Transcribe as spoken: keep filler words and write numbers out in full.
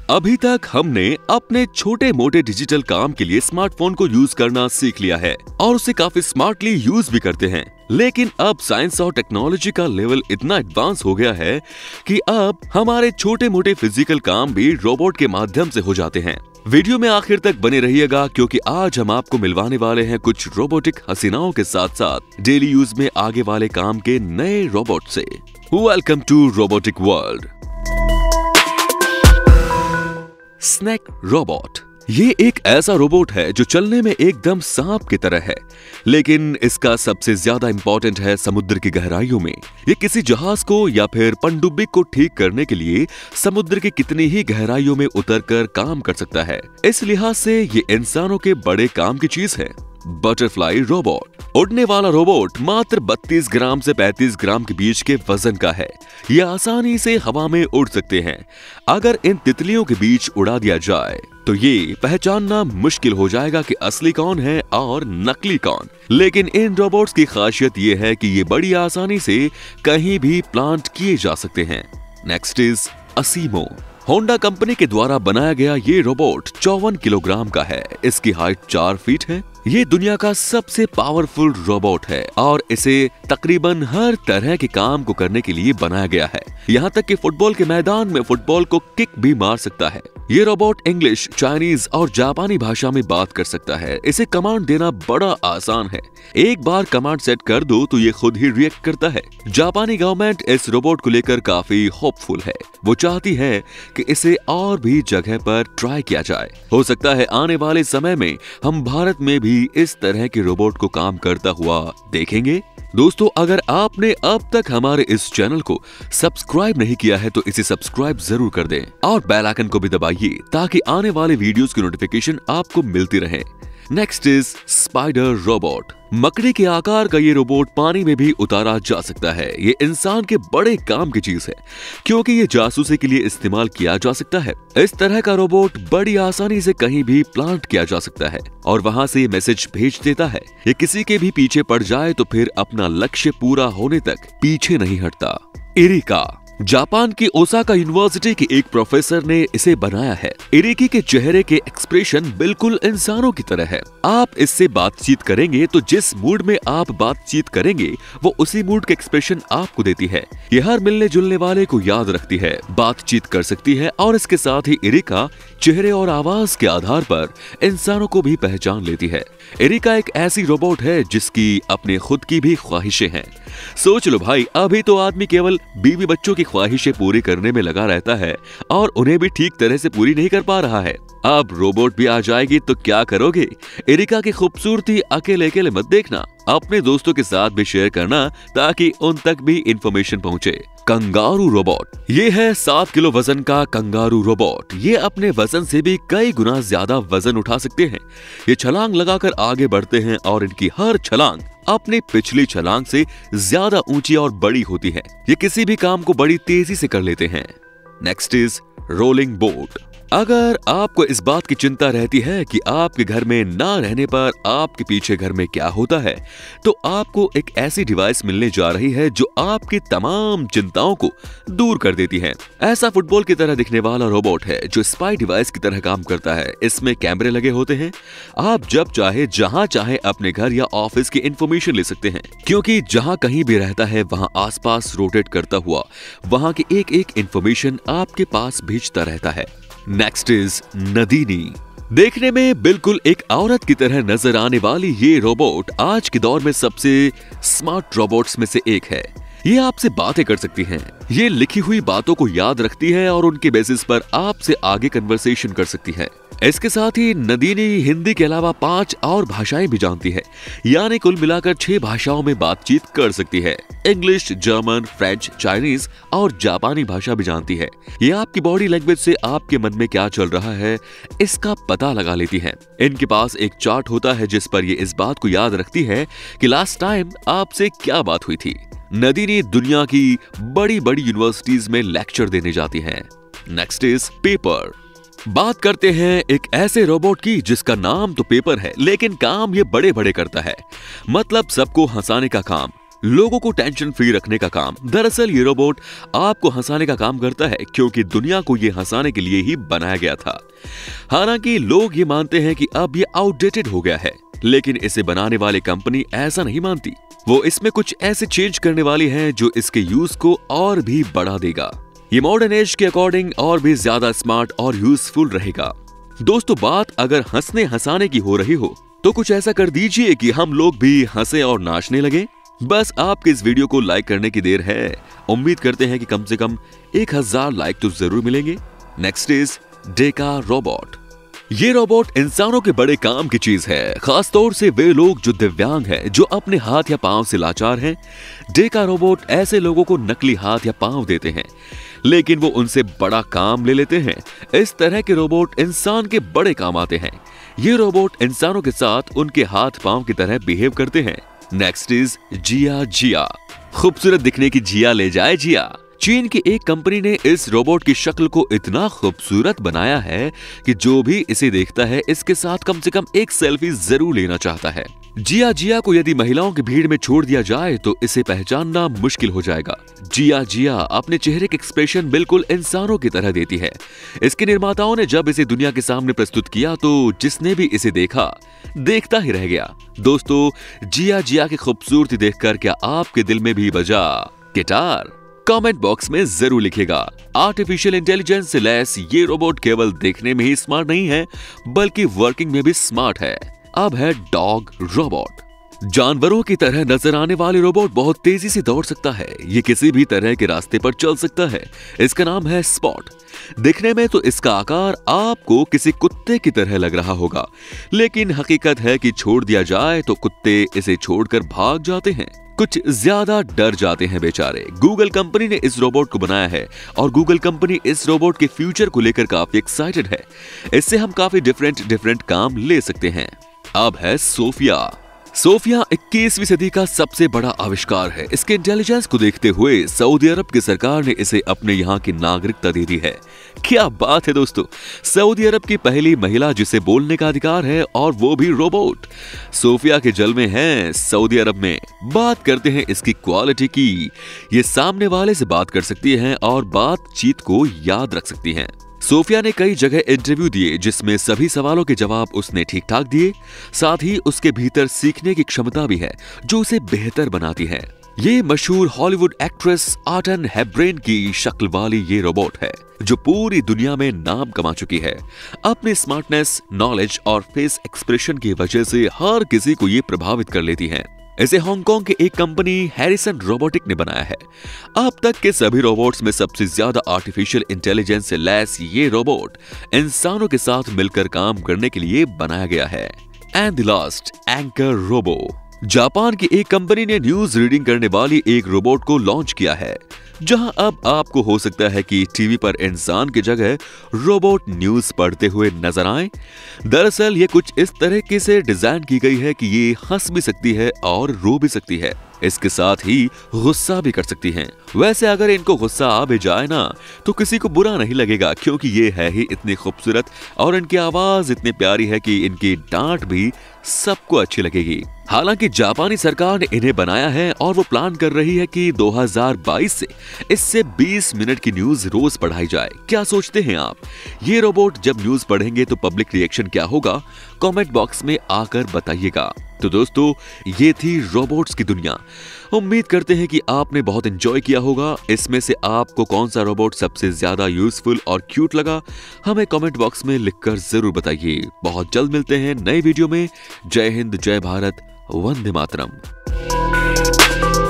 अभी तक हमने अपने छोटे मोटे डिजिटल काम के लिए स्मार्टफोन को यूज करना सीख लिया है और उसे काफी स्मार्टली यूज भी करते हैं। लेकिन अब साइंस और टेक्नोलॉजी का लेवल इतना एडवांस हो गया है कि अब हमारे छोटे मोटे फिजिकल काम भी रोबोट के माध्यम से हो जाते हैं। वीडियो में आखिर तक बने रहिएगा क्योंकि आज हम आपको मिलवाने वाले हैं कुछ रोबोटिक हसीनाओं के साथ साथ डेली यूज में आगे वाले काम के नए रोबोट से। Welcome to robotic world. Snake robot ये एक ऐसा रोबोट है जो चलने में एकदम सांप की तरह है, लेकिन इसका सबसे ज्यादा इंपॉर्टेंट है समुद्र की गहराइयों में। ये किसी जहाज को या फिर पनडुब्बी को ठीक करने के लिए समुद्र की कितनी ही गहराइयों में उतरकर काम कर सकता है। इस लिहाज से ये इंसानों के बड़े काम की चीज है। बटरफ्लाई रोबोट उड़ने वाला रोबोट मात्र बत्तीस ग्राम से पैंतीस ग्राम के बीच के वजन का है। ये आसानी से हवा में उड़ सकते हैं। अगर इन तितलियों के बीच उड़ा दिया जाए तो ये पहचानना मुश्किल हो जाएगा कि असली कौन है और नकली कौन। लेकिन इन रोबोट्स की खासियत ये है कि ये बड़ी आसानी से कहीं भी प्लांट किए जा सकते हैं। Next is ASIMO. Honda company के द्वारा बनाया गया ये रोबोट चौवन किलोग्राम का है। इसकी हाइट चार फीट है। ये दुनिया का सबसे पावरफुल रोबोट है और इसे तकरीबन हर तरह के काम को करने के लिए बनाया गया है। यहाँ तक कि फुटबॉल के मैदान में फुटबॉल को किक भी मार सकता है। ये रोबोट इंग्लिश, चाइनीज और जापानी भाषा में बात कर सकता है। इसे कमांड देना बड़ा आसान है। एक बार कमांड सेट कर दो तो ये खुद ही रिएक्ट करता है। जापानी गवर्नमेंट इस रोबोट को लेकर काफी होपफुल है। वो चाहती है कि इसे और भी जगह पर ट्राई किया जाए। हो सकता है आने वाले समय में हम भारत में भी इस तरह के रोबोट को काम करता हुआ देखेंगे। दोस्तों, अगर आपने अब तक हमारे इस चैनल को सब्सक्राइब नहीं किया है तो इसे सब्सक्राइब जरूर कर दें और बेल आइकन को भी दबाइए ताकि आने वाले वीडियोस की नोटिफिकेशन आपको मिलती रहे। Next is spider robot. मकड़ी के आकार का ये रोबोट पानी में भी उतारा जा सकता है। ये इंसान के बड़े काम की चीज है क्योंकि ये जासूसी के लिए इस्तेमाल किया जा सकता है। इस तरह का रोबोट बड़ी आसानी से कहीं भी प्लांट किया जा सकता है और वहां से मैसेज भेज देता है। ये किसी के भी पीछे पड़ जाए तो फिर अपना लक्ष्य पूरा होने तक पीछे नहीं हटता। इरिका। जापान की ओसाका यूनिवर्सिटी के एक प्रोफेसर ने इसे बनाया है। इरिकी के चेहरे के एक्सप्रेशन बिल्कुल इंसानों की तरह है। आप इससे बातचीत करेंगे तो जिस मूड में आप बातचीत करेंगे वो उसी मूड के एक्सप्रेशन आपको देती है। ये हर मिलने जुलने वाले को याद रखती है, बातचीत कर सकती है और इसके साथ ही इरिका चेहरे और आवाज के आधार पर इंसानों को भी पहचान लेती है। इरिका एक ऐसी रोबोट है जिसकी अपने खुद की भी ख्वाहिशें हैं। सोच लो भाई, अभी तो आदमी केवल बीवी बच्चों की ख्वाहिशें पूरी करने में लगा रहता है और उन्हें भी ठीक तरह से पूरी नहीं कर पा रहा है। अब रोबोट भी आ जाएगी तो क्या करोगे? इरिका की खूबसूरती अकेले अकेले मत देखना, अपने दोस्तों के साथ भी शेयर करना ताकि उन तक भी इंफॉर्मेशन पहुंचे। Kangaroo robot. ये है सात किलो वजन का कंगारू रोबोट। ये अपने वजन से भी कई गुना ज्यादा वजन उठा सकते हैं। ये छलांग लगाकर आगे बढ़ते हैं और इनकी हर छलांग अपनी पिछली छलांग से ज्यादा ऊंची और बड़ी होती है। ये किसी भी काम को बड़ी तेजी से कर लेते हैं। Next is rolling bot. अगर आपको इस बात की चिंता रहती है कि आपके घर में ना रहने पर आपके पीछे घर में क्या होता है, तो आपको एक ऐसी डिवाइस मिलने जा रही है जो आपकी तमाम चिंताओं को दूर कर देती है। ऐसा फुटबॉल की तरह दिखने वाला रोबोट है जो स्पाई डिवाइस की तरह काम करता है। इसमें कैमरे लगे होते हैं। आप जब चाहे जहां चाहे अपने घर या ऑफिस की इंफॉर्मेशन ले सकते हैं क्योंकि जहां कहीं भी रहता है वहां आसपास रोटेट करता हुआ वहां की एक एक इंफॉर्मेशन आपके पास भेजता रहता है। Next is Nadine. देखने में बिल्कुल एक औरत की तरह नजर आने वाली ये रोबोट आज के दौर में सबसे स्मार्ट रोबोट्स में से एक है। ये आपसे बातें कर सकती हैं। ये लिखी हुई बातों को याद रखती है और उनके बेसिस पर आपसे आगे कन्वर्सेशन कर सकती है। इसके साथ ही नदीनी हिंदी के अलावा पांच और भाषाएं भी जानती है, यानी कुल मिलाकर छह भाषाओं में बातचीत कर सकती है। इंग्लिश, जर्मन, फ्रेंच, चाइनीज और जापानी भाषा भी जानती है। ये आपकी बॉडी लैंग्वेज से आपके मन में क्या चल रहा है इसका पता लगा लेती है। इनके पास एक चार्ट होता है जिस पर ये इस बात को याद रखती है कि लास्ट टाइम आपसे क्या बात हुई थी। नदीनी दुनिया की बड़ी बड़ी यूनिवर्सिटीज में लेक्चर देने जाती है। Next is Pepper. बात करते हैं एक ऐसे रोबोट की जिसका नाम तो पेपर है लेकिन काम ये बड़े बड़े करता है। मतलब सबको हंसाने का काम। लोगों को टेंशन फ्री रखने का काम। दरअसल ये रोबोट आपको हंसाने का काम करता है, क्योंकि दुनिया को ये हंसाने के लिए ही बनाया गया था। हालांकि लोग ये मानते हैं कि अब ये आउटडेटेड हो गया है, लेकिन इसे बनाने वाली कंपनी ऐसा नहीं मानती। वो इसमें कुछ ऐसे चेंज करने वाली है जो इसके यूज को और भी बढ़ा देगा। ये मॉडर्न एज के अकॉर्डिंग और भी ज्यादा स्मार्ट और यूजफुल रहेगा। दोस्तों, बात अगर हंसने हंसाने की हो रही हो तो कुछ ऐसा कर दीजिए कि हम लोग भी हंसे और नाचने लगे। बस आपके इस वीडियो को लाइक करने की देर है। उम्मीद करते हैं कि कम से कम एक हजार लाइक तो जरूर मिलेंगे। Next is Deka robot. ये रोबोट इंसानों के बड़े काम की चीज है, खासतौर से वे लोग जो दिव्यांग हैं, जो अपने हाथ या पांव से लाचार हैं। डेका रोबोट ऐसे लोगों को नकली हाथ या पांव देते हैं, लेकिन वो उनसे बड़ा काम ले लेते हैं। इस तरह के रोबोट इंसान के बड़े काम आते हैं। ये रोबोट इंसानों के साथ उनके हाथ पांव की तरह बिहेव करते हैं। Next is Jia Jia. खूबसूरत दिखने की जिया ले जाए जिया। चीन की एक कंपनी ने इस रोबोट की शक्ल को इतना खूबसूरत बनाया है कि जो भी इसे देखता है इसके साथ कम से कम एक सेल्फी जरूर लेना चाहता है। जिया जिया को यदि महिलाओं की भीड़ में छोड़ दिया जाए तो इसे पहचानना मुश्किल हो जाएगा। जिया जिया अपने चेहरे के एक्सप्रेशन बिल्कुल इंसानों की तरह देती है। इसके निर्माताओं ने जब इसे दुनिया के सामने प्रस्तुत किया तो जिसने भी इसे देखा देखता ही रह गया। दोस्तों, जिया जिया की खूबसूरती देखकर क्या आपके दिल में भी बजा गिटार? कमेंट बॉक्स में जरूर लिखेगा। आर्टिफिशियल इंटेलिजेंस से लैस ये रोबोट केवल देखने में ही स्मार्ट नहीं है, बल्कि वर्किंग में भी स्मार्ट है। अब है डॉग रोबोट। जानवरों की तरह नजर आने वाले रोबोट बहुत तेजी से दौड़ सकता है। ये किसी भी तरह के रास्ते पर चल सकता है। इसका नाम है स्पॉट। दिखने में तो इसका आकार आपको किसी कुत्ते की तरह लग रहा होगा, लेकिन हकीकत है कि छोड़ दिया जाए तो कुत्ते इसे छोड़कर भाग जाते हैं, कुछ ज्यादा डर जाते हैं बेचारे। गूगल कंपनी ने इस रोबोट को बनाया है और गूगल कंपनी इस रोबोट के फ्यूचर को लेकर काफी एक्साइटेड है। इससे हम काफी डिफरेंट डिफरेंट काम ले सकते हैं। अब है सोफिया। सोफिया इक्कीसवीं सदी का सबसे बड़ा आविष्कार है। इसके इंटेलिजेंस को देखते हुए सऊदी अरब की सरकार ने इसे अपने यहाँ की नागरिकता दे दी है। क्या बात है दोस्तों, सऊदी अरब की पहली महिला जिसे बोलने का अधिकार है, और वो भी रोबोट। सोफिया के जलवे हैं सऊदी अरब में। बात करते हैं इसकी क्वालिटी की। ये सामने वाले से बात कर सकती है और बातचीत को याद रख सकती है। सोफिया ने कई जगह इंटरव्यू दिए जिसमें सभी सवालों के जवाब उसने ठीक ठाक दिए। साथ ही उसके भीतर सीखने की क्षमता भी है जो उसे बेहतर बनाती है। ये मशहूर हॉलीवुड एक्ट्रेस ऑटन हेब्रेन की शक्ल वाली ये रोबोट है जो पूरी दुनिया में नाम कमा चुकी है। अपने स्मार्टनेस, नॉलेज और फेस एक्सप्रेशन की वजह से हर किसी को ये प्रभावित कर लेती है। इसे हांगकांग की एक कंपनी हैरिसन रोबोटिक ने बनाया है। अब तक के सभी रोबोट्स में सबसे ज्यादा आर्टिफिशियल इंटेलिजेंस से लैस ये रोबोट इंसानों के साथ मिलकर काम करने के लिए बनाया गया है। And the last, anchor robo. Japan की एक कंपनी ने न्यूज रीडिंग करने वाली एक रोबोट को लॉन्च किया है, जहां अब आपको हो सकता है कि टीवी पर इंसान की जगह रोबोट न्यूज पढ़ते हुए नजर आए। दरअसल ये कुछ इस तरीके से डिजाइन की गई है कि ये हंस भी सकती है और रो भी सकती है। इसके साथ ही गुस्सा भी कर सकती हैं। वैसे अगर इनको गुस्सा आ भी जाए ना तो किसी को बुरा नहीं लगेगा, क्योंकि ये है ही इतनी खूबसूरत और इनकी आवाज इतनी प्यारी है कि इनकी डांट भी सबको अच्छी लगेगी। हालांकि जापानी सरकार ने इन्हें बनाया है और वो प्लान कर रही है कि दो हज़ार बाईस से इससे बीस मिनट की न्यूज रोज पढ़ाई जाए। क्या सोचते हैं आप? ये रोबोट जब न्यूज पढ़ेंगे तो पब्लिक रिएक्शन क्या होगा? कमेंट बॉक्स में आकर बताइएगा। तो दोस्तों, ये थी रोबोट्स की दुनिया। उम्मीद करते हैं कि आपने बहुत एंजॉय किया होगा। इसमें से आपको कौन सा रोबोट सबसे ज्यादा यूजफुल और क्यूट लगा, हमें कमेंट बॉक्स में लिखकर जरूर बताइए। बहुत जल्द मिलते हैं नए वीडियो में। जय हिंद, जय भारत, वंदे मातरम।